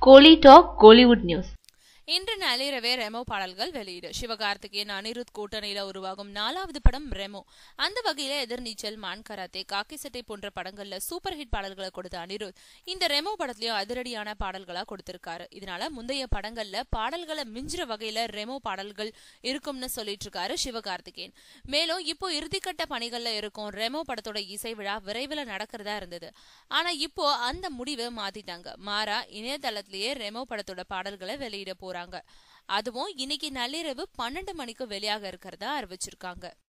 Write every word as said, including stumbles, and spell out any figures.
கோலி talk Kollywood news. இன்று நள்ளிரவே ரெமோ பாடல்கள் வெளியீடு. சிவகார்த்திகேயன் அனிருத் கூட்டணியில உருவாகும் நாலாவது படம் ரெமோ. அந்த வகையில எதிர்நீச்சல், மான் கராத்தே, காக்கி சட்டை போன்ற படங்கள்ல சூப்பர் ஹிட் பாடல்களை கொடுத்த அனிருத் இந்த ரெமோ படத்திலயும் அதிரடியான பாடல்களா கொடுத்திருக்காரு. இதனால முந்தைய படங்கள்ல பாடல்களை மிஞ்சுற வகையில ரெமோ பாடல்கள் இருக்கும்னு சொல்லிட்டு இருக்காரு சிவகார்த்திகேயன். மேலும் இப்போ இறுதிக்கட்ட பணிகள்ல இருக்கும் ரெமோ படத்தோட இசை விழா விரைவில் நடக்கிறதா இருந்தது. ஆனா இப்போ அந்த முடிவை மாத்திட்டாங்க. மாறா இணையதளத்திலேயே ரெமோ படத்தோட பாடல்களை வெளியிட போறாங்க. அதுவும் இன்னைக்கு நள்ளிரவு பன்னெண்டு மணிக்கு வெளியாக இருக்கிறதா அறிவிச்சிருக்காங்க.